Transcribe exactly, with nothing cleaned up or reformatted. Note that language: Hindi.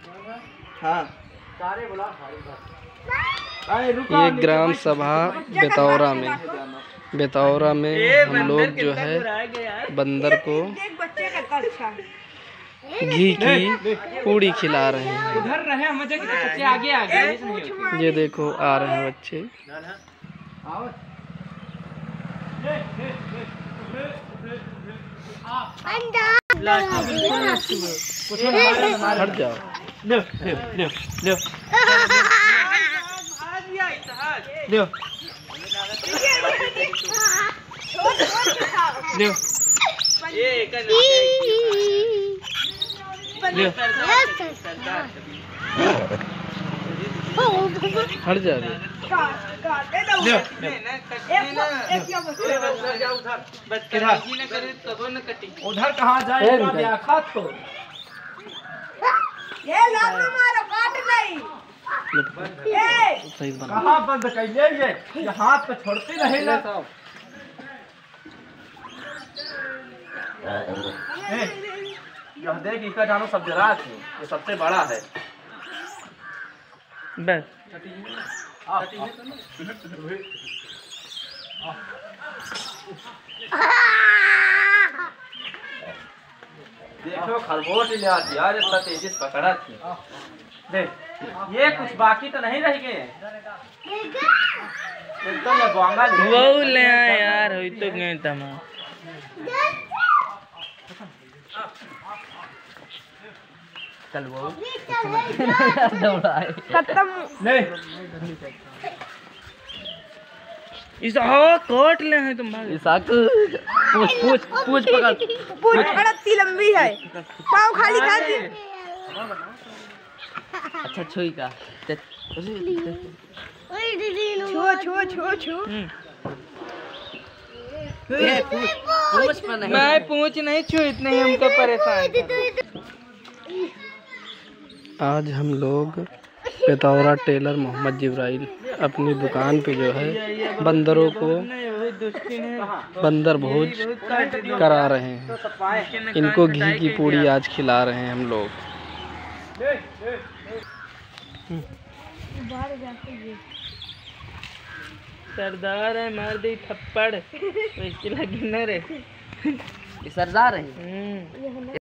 हाँ ये ग्राम सभा बेतौरा में बेतौरा में हम लोग जो है बंदर को घी की पूड़ी खिला रहे हैं। उधर रहे मुझे बच्चे आगे आगे। ये देखो आ रहे हैं बच्चे। हट जाओ। लो लो लो लो लो हट जा। उधर कहाँ जाए तो कहाँ बंद कैले ये हाथ पे छोड़ते नहीं ना। यह देख इसका जानो सब जरा है, ये सबसे बड़ा है। बस देखो खरगोश ले आती यार, इतना तेजी से पकड़ा थी। देख ये कुछ बाकी तो नहीं रह गए एकदम ये गोंगा वो ले आए यार होई तो गए तमा। चल वो खत्म नहीं इस हो कोट ले हैं तुम भाग। इसा पूछ पूछ पूछ पकड़ पूछ अड़ती लंबी है, पाँव खाली कर दी। अच्छा छुई का छुओ छुओ छुओ छुओ। पूछ पर नहीं मैं पूछ नहीं छू, इतने ही हमको परेशान। आज हम लोग बेतौरा टेलर मोहम्मद जिब्राइल अपनी दुकान पे जो है बंदरों को बंदर भोज करा रहे हैं। इनको घी की पूड़ी आज खिला रहे हैं हम लोग। सरदार है मार दी थप्पड़, इसके लगी न रे। सरदार है।